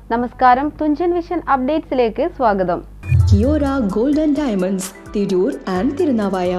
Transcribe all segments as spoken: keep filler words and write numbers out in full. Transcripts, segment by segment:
നമസ്കാരം, തുഞ്ചൻ വിഷൻ അപ്ഡേറ്റ്സിലേക്ക് സ്വാഗതം. Kiyora gold and diamonds, Tirur and Thirunavaya.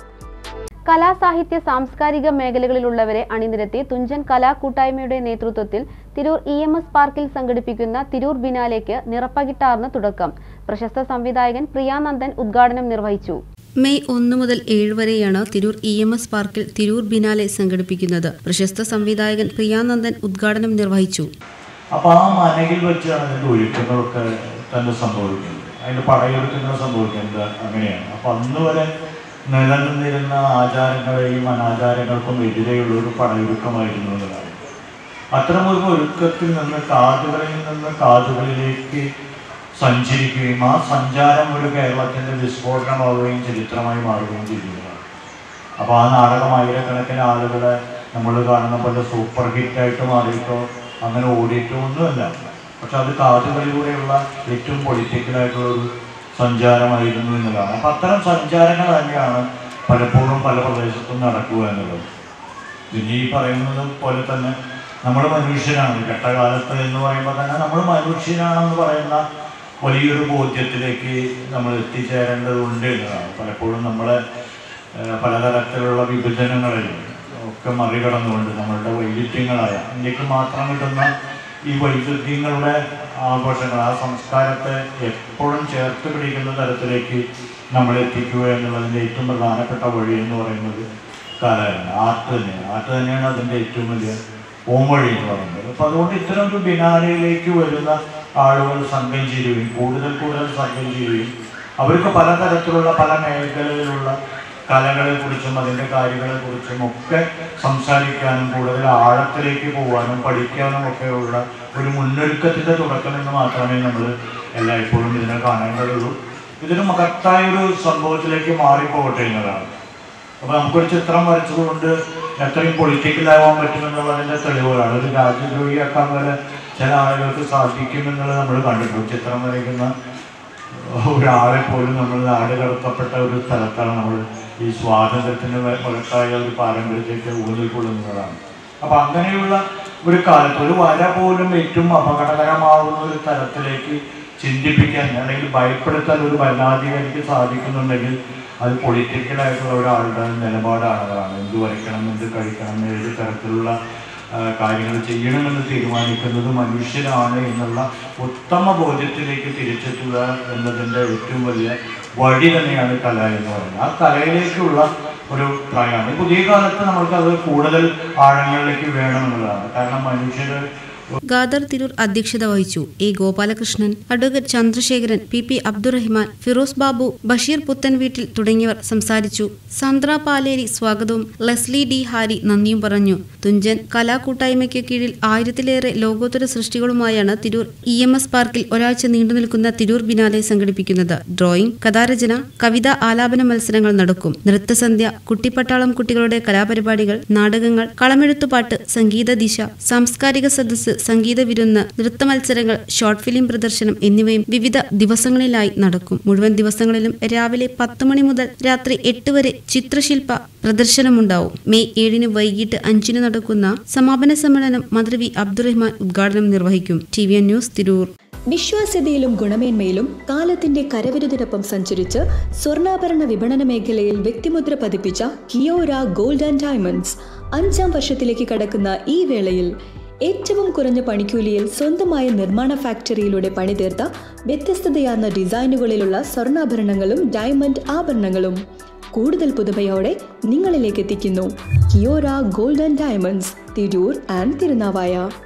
കലാ സാഹിത്യ സാംസ്കാരിക മേഖലകളിലുള്ളവരെ അണിനിരത്തി തുഞ്ചൻ കലാ കൂട്ടായ്മയുടെ നേതൃത്വത്തിൽ തിരൂർ ഇ എം എസ് പാർക്കിൽ സംഘടിപ്പിക്കുന്ന തിരൂർ ബിനാലേക്ക് നിറപ്പകിട്ടാർന്ന് തുടക്കം. പ്രശസ്ത സംവിധായകൻ പ്രിയാനന്ദൻ ഉദ്ഘാടനം നിർവഹിച്ചു. മെയ് ഒന്ന് മുതൽ ഏഴ് വരെയാണ് തിരൂർ ഇ എം എസ് പാർക്കിൽ തിരൂർ ബിനാലെ സംഘടിപ്പിക്കുന്നത്. പ്രശസ്ത സംവിധായകൻ പ്രിയാനന്ദൻ ഉദ്ഘാടനം നിർവഹിച്ചു. അപ്പോൾ ആ മനയിൽ വെച്ചാണ് അതിൻ്റെ ഒരുക്കങ്ങളൊക്കെ തന്നെ സംഭവിക്കുന്നത്, അതിൻ്റെ പടയൊരുക്കങ്ങൾ സംഭവിക്കുന്നത് അങ്ങനെയാണ്. അപ്പോൾ അന്ന് വരെ നിലനിന്നിരുന്ന ആചാരങ്ങളെയും അനാചാരങ്ങൾക്കും എതിരെയുള്ള ഒരു പടയൊരുക്കമായിരുന്നു എന്നതാണ്. അത്തരമൊരു ഒരുക്കത്തിൽ നിന്ന് കാതുകളിൽ നിന്ന് കാതുകളിലേക്ക് സഞ്ചരിക്കുകയും ആ സഞ്ചാരം ഒരു കേരളത്തിൻ്റെ വിസ്ഫോടനമാവുകയും ചരിത്രമായി മാറുകയും ചെയ്യുന്നതാണ്. അപ്പോൾ ആ നാടകം ആയിരക്കണക്കിന് ആളുകളെ നമ്മൾ കാണുന്ന പോലെ സൂപ്പർ ഹിറ്റായിട്ട് മാറിയിട്ടോ അങ്ങനെ ഓടിയിട്ടോ ഒന്നുമല്ല, പക്ഷെ അത് കാതുകളിലൂടെയുള്ള ഏറ്റവും പൊളിറ്റിക്കലായിട്ടുള്ള ഒരു സഞ്ചാരമായിരുന്നു എന്നുള്ളതാണ്. അപ്പം അത്തരം സഞ്ചാരങ്ങൾ തന്നെയാണ് പലപ്പോഴും പല പ്രദേശത്തും നടക്കുക എന്നുള്ളത്. പിന്നെ ഈ പറയുന്നത് പോലെ തന്നെ നമ്മൾ മനുഷ്യനാണ്, ഘട്ടകാലത്ത് എന്ന് പറയുമ്പോൾ തന്നെ നമ്മൾ മനുഷ്യനാണെന്ന് പറയുന്ന വലിയൊരു ബോധ്യത്തിലേക്ക് നമ്മൾ എത്തിച്ചേരേണ്ടതുണ്ട് എന്നതാണ്. പലപ്പോഴും നമ്മളെ പലതരത്തിലുള്ള വിഭജനങ്ങളിൽ ഒക്കെ മറികടന്നുകൊണ്ട് നമ്മളുടെ വൈവിധ്യങ്ങളായ ഇന്ത്യക്ക് മാത്രം കിട്ടുന്ന ഈ വൈവിധ്യങ്ങളുടെ ആഘോഷങ്ങൾ, ആ സംസ്കാരത്തെ എപ്പോഴും ചേർത്ത് പിടിക്കുന്ന തരത്തിലേക്ക് നമ്മൾ എത്തിക്കുക എന്നുള്ളതിൻ്റെ ഏറ്റവും പ്രധാനപ്പെട്ട വഴി എന്ന് പറയുന്നത് കലയാണ്, ആർട്ട് തന്നെയാണ്. ആർട്ട് തന്നെയാണ് അതിൻ്റെ ഏറ്റവും വലിയ ഓംവഴി എന്ന് പറയുന്നത്. അപ്പോൾ അതുകൊണ്ട് ഇത്തരം ഒരു ബിനാലയിലേക്ക് വരുന്ന ആളുകൾ സംഘം ചേരുകയും കൂടുതൽ കൂടുതൽ സംഘം ചേരുകയും അവർക്ക് പലതരത്തിലുള്ള പല മേഖലയിലുള്ള കലകളെക്കുറിച്ചും അതിൻ്റെ കാര്യങ്ങളെക്കുറിച്ചും ഒക്കെ സംസാരിക്കാനും കൂടുതൽ ആഴത്തിലേക്ക് പോകാനും പഠിക്കാനും ഒക്കെയുള്ള ഒരു മുന്നൊരുക്കത്തിൻ്റെ തുടക്കമെന്ന് മാത്രമേ നമ്മൾ എല്ലായ്പ്പോഴും ഇതിനെ കാണേണ്ടതുള്ളൂ. ഇതിന് മഹത്തായൊരു സംഭവത്തിലേക്ക് മാറിപ്പോകട്ടെ എന്നതാണ്. അപ്പോൾ നമുക്കൊരു ചിത്രം വരച്ചതുകൊണ്ട് എത്രയും പൊളിറ്റിക്കലാവാൻ പറ്റുമെന്നുള്ളതിൻ്റെ തെളിവുകളാണ്. ഒരു രാജ്യദ്രോഹിയാക്കാൻ വരെ ചില ആളുകൾക്ക് സാധിക്കുമെന്നുള്ളത് നമ്മൾ കണ്ടിട്ടുണ്ട്. ചിത്രം വരയ്ക്കുന്ന ഒരാളെ പോലും നമ്മൾ നാട് കടത്തപ്പെട്ട ഒരു സ്ഥലത്താണ് നമ്മൾ ഈ സ്വാതന്ത്ര്യത്തിൻ്റെ മഹത്തായ ഒരു പാരമ്പര്യത്തേക്ക് ഊന്നിക്കൊള്ളുന്നതാണ്. അപ്പം അങ്ങനെയുള്ള ഒരു കാലത്ത് ഒരു വര പോലും ഏറ്റവും അപകടകരമാവുന്ന ഒരു തലത്തിലേക്ക് ചിന്തിപ്പിക്കാൻ അല്ലെങ്കിൽ ഭയപ്പെടുത്താൻ ഒരു ഭരണാധികാരിക്ക് സാധിക്കുന്നുണ്ടെങ്കിൽ അത് പൊളിറ്റിക്കലായിട്ടുള്ള ഒരാളുടെ നിലപാടാണതാണ്. എന്ത് വരയ്ക്കണം, എന്ത് കഴിക്കണം, ഏത് തരത്തിലുള്ള കാര്യങ്ങൾ ചെയ്യണമെന്ന് തീരുമാനിക്കുന്നത് മനുഷ്യരാണ് എന്നുള്ള ഉത്തമ ബോധ്യത്തിലേക്ക് തിരിച്ചെത്തുക എന്നതിൻ്റെ ഏറ്റവും വലിയ വഴി തന്നെയാണ് കല എന്ന് പറയുന്നത്. ആ കലയിലേക്കുള്ള ഒരു പ്രയാണം പുതിയ കാലത്ത് നമ്മൾക്കത് കൂടുതൽ ആഴങ്ങളിലേക്ക് വേണമെന്നുള്ളതാണ്. കാരണം മനുഷ്യർ ഖാദർ തിരൂർ അധ്യക്ഷത വഹിച്ചു. A Gopalakrishnan, advocate Chandrasekharan, P P Abdurahiman, Firoz Babu, Basheer Puthenveettil തുടങ്ങിയവർ സംസാരിച്ചു. സന്ദ്ര പാലേരി സ്വാഗതവും ലെസ്ലി ഡി ഹാരി നന്ദിയും പറഞ്ഞു. തുഞ്ചൻ കലാകൂട്ടായ്മയ്ക്ക് കീഴിൽ ആയിരത്തിലേറെ ലോകോത്തര സൃഷ്ടികളുമായാണ് തിരൂർ ഇ എം എസ് പാർക്കിൽ ഒരാഴ്ച നീണ്ടുനിൽക്കുന്ന തിരൂർ ബിനാലെ സംഘടിപ്പിക്കുന്നത്. ഡ്രോയിങ്, കഥാരചന, കവിതാ ആലാപന മത്സരങ്ങൾ നടക്കും. നൃത്തസന്ധ്യ, കുട്ടിപ്പട്ടാളം കുട്ടികളുടെ കലാപരിപാടികൾ, നാടകങ്ങൾ, കളമെഴുത്തുപാട്ട്, സംഗീത ദിശ, സാംസ്കാരിക സദസ്സ്, സംഗീത വിരുന്ന്, നൃത്ത മത്സരങ്ങൾ, ഷോർട്ട് ഫിലിം പ്രദർശനം എന്നിവയും വിവിധ ദിവസങ്ങളിലായി നടക്കും. മുഴുവൻ ദിവസങ്ങളിലും രാവിലെ പത്ത് മണി മുതൽ രാത്രി എട്ട് വരെ ചിത്രശില്പ പ്രദർശനമുണ്ടാവും. മെയ് ഏഴിന് വൈകിട്ട് അഞ്ചിന് നടക്കുന്ന സമാപന സമ്മേളനം മന്ത്രി വി അബ്ദുറഹിമാൻ ഉദ്ഘാടനം നിർവഹിക്കും. T V N news, Tirur. വിശ്വാസ്യതയിലും ഗുണമേന്മയിലും കാലത്തിന്റെ കരവിരുതിനൊപ്പം സഞ്ചരിച്ച് സ്വർണ്ണാഭരണ വിപണന മേഖലയിൽ വ്യക്തിമുദ്ര പതിപ്പിച്ച കിയോര ഗോൾഡ് ആൻഡ് ഡയമണ്ട്സ് അഞ്ചാം വർഷത്തിലേക്ക് കടക്കുന്ന ഈ വേളയിൽ ഏറ്റവും കുറഞ്ഞ പണിക്കൂലിയിൽ സ്വന്തമായ നിർമ്മാണ ഫാക്ടറിയിലൂടെ പണിതീർത്ത വ്യത്യസ്തതയാർന്ന ഡിസൈനുകളിലുള്ള സ്വർണ്ണാഭരണങ്ങളും ഡയമണ്ട് ആഭരണങ്ങളും കൂടുതൽ പുതുമയോടെ നിങ്ങളിലേക്ക് എത്തിക്കുന്നു. Kiyora gold and diamonds, Tirur and Thirunavaya.